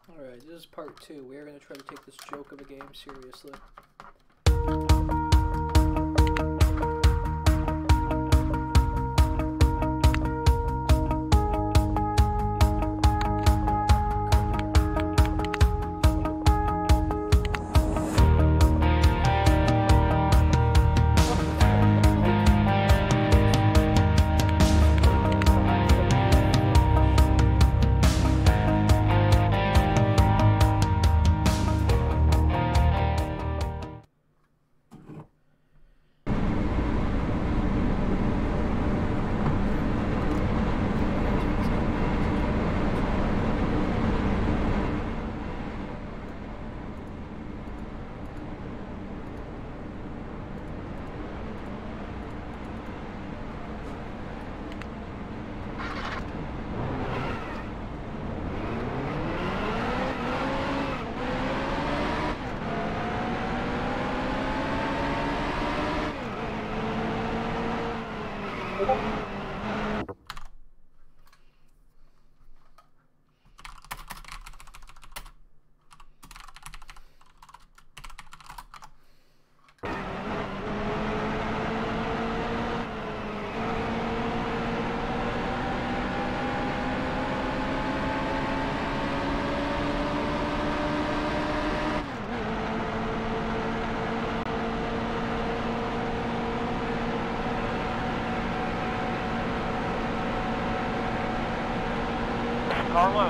Alright, this is part 2. We are going to try to take this joke of a game seriously. Carlo.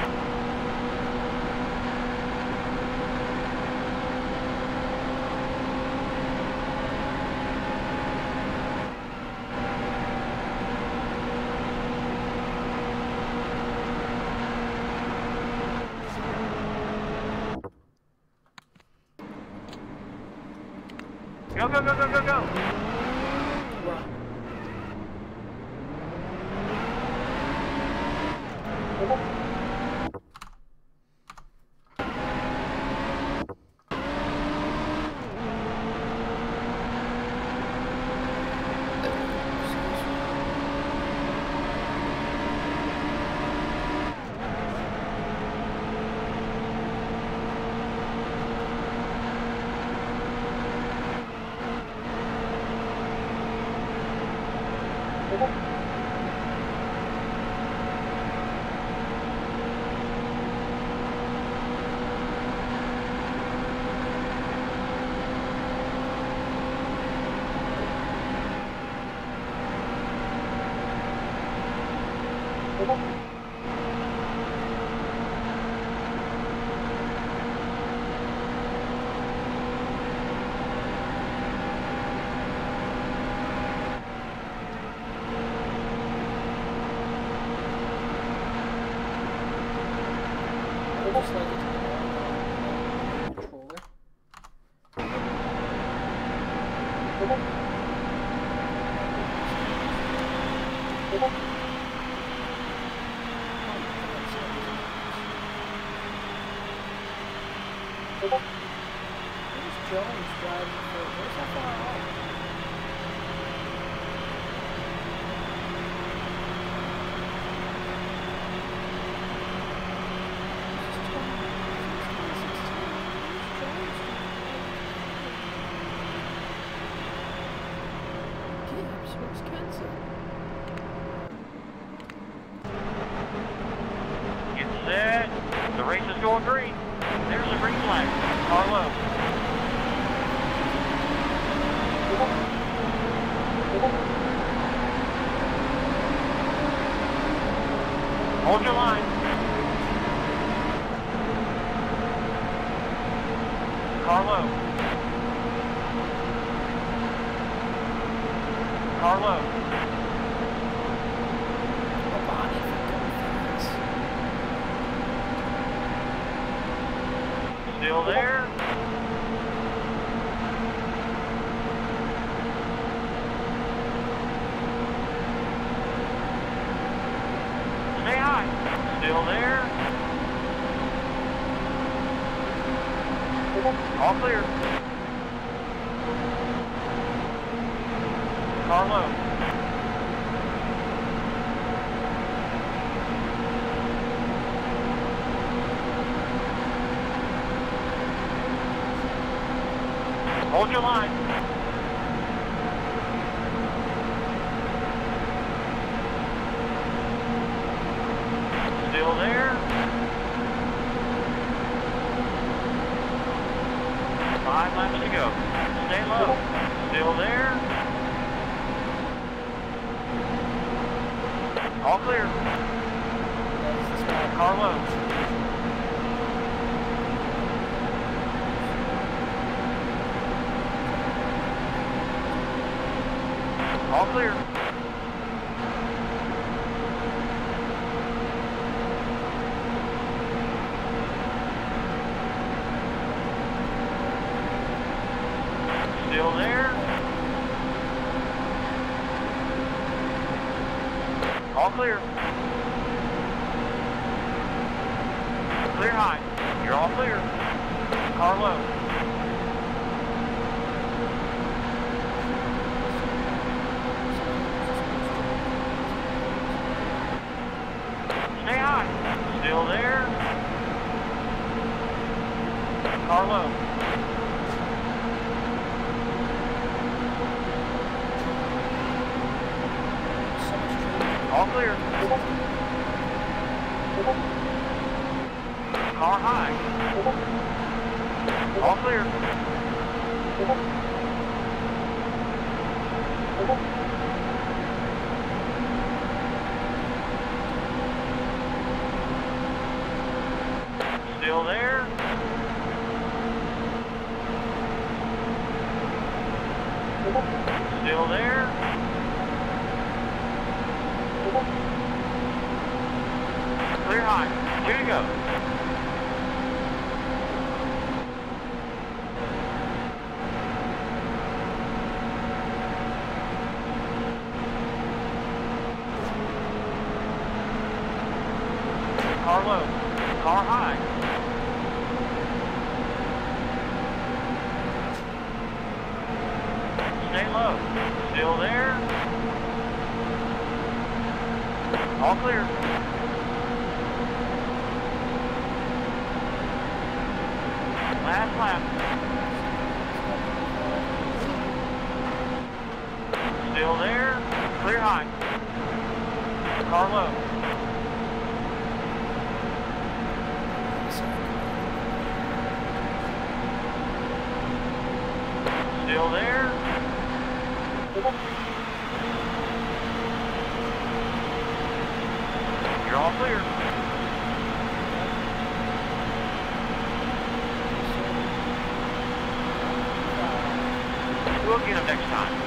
Go, go, go, go, go, go. Get set. The race is going green. There's a green flag. Carlo. Hold your line. Carlo. Carlo. Still there? Stay high. Still there? All clear. Carlo. Hold your line. Still there. 5 laps to go. Stay low. Still there. All clear. Car low. All clear. Still there. All clear. Clear high. You're all clear. Car low. Stay high. Still there. Car low. All clear. Car high. All clear. Still there. Still there. Clear high. 2 to go. Car low. Car high. Stay low. Still there. All clear. Last lap. Still there. Clear high. Car low. Still there. You're all clear. We'll get them next time.